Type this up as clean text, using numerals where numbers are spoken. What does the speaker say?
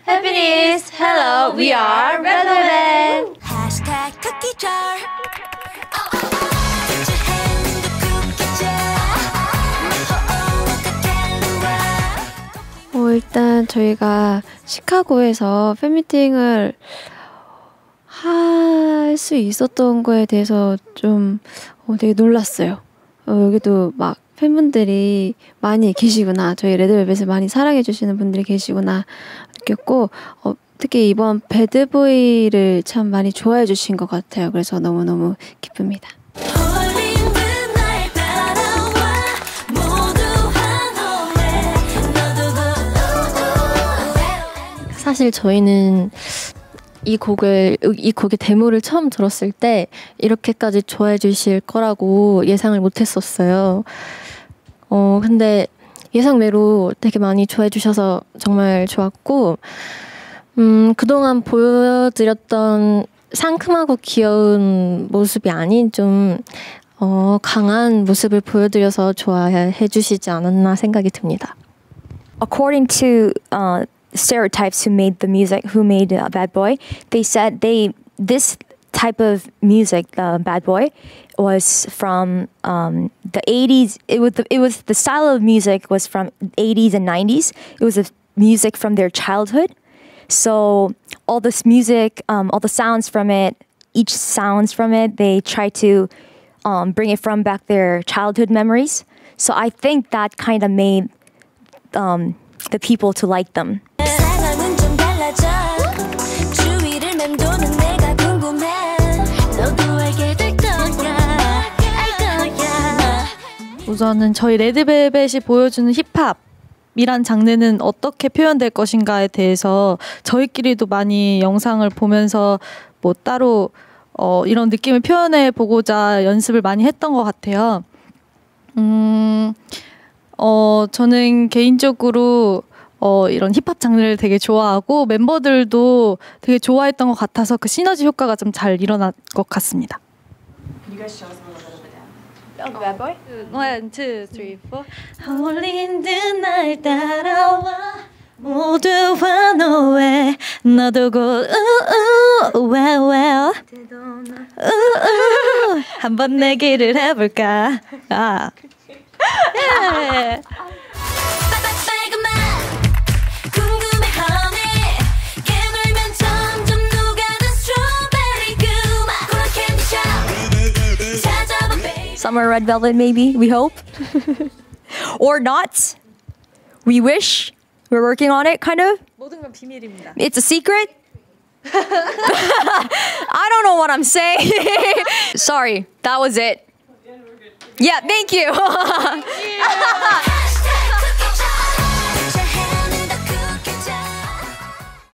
Happiness, hello, we are relevant. 일단 저희가 시카고에서 팬미팅을 할 수 있었던 거에 대해서 좀 되게 놀랐어요. 여기도 막 팬분들이 많이 계시구나, 저희 레드벨벳을 많이 사랑해주시는 분들이 계시구나 느꼈고, 특히 이번 배드보이를 참 많이 좋아해 주신 것 같아요. 그래서 너무너무 기쁩니다. 사실 저희는 이 곡의 데모를 처음 들었을 때 이렇게까지 좋아해 주실 거라고 예상을 못했었어요. 근데 예상외로 되게 많이 좋아해 주셔서 정말 좋았고, 그동안 보여드렸던 상큼하고 귀여운 모습이 아닌 좀 강한 모습을 보여드려서 좋아해 주시지 않았나 생각이 듭니다. According to stereotypes who made Bad Boy, they said this type of music, Bad Boy, was from the 80s. It was the style of music was from 80s and 90s. It was music from their childhood. So all this music, all the sounds from it, each sounds from it, they try to bring it from back their childhood memories. So I think that kind of made the people to like them. 우선은 저희 레드벨벳이 보여주는 힙합이란 장르는 어떻게 표현될 것인가에 대해서 저희끼리도 많이 영상을 보면서 뭐 따로 이런 느낌을 표현해 보고자 연습을 많이 했던 것 같아요. 저는 개인적으로 이런 힙합 장르를 되게 좋아하고 멤버들도 되게 좋아했던 것 같아서 그 시너지 효과가 좀 잘 일어날 것 같습니다. Bad Boy? 1, 2, 3, 4. 홀린 듯 날 따라와 모두와 너의 너도 곧 well 한번 내기를 해볼까. Yeah. Summer Red Velvet, maybe, we hope. Or not. We wish. We're working on it, kind of. 모든 건 비밀입니다. It's a secret. I don't know what I'm saying. Sorry, that was it. Yeah, thank you. Thank you.